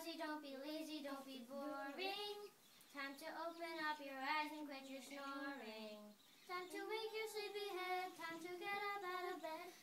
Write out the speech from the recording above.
fussy, don't be lazy, don't be boring. Time to open up your eyes and quit your snoring. Time to wake your sleepy head, time to get up out of bed.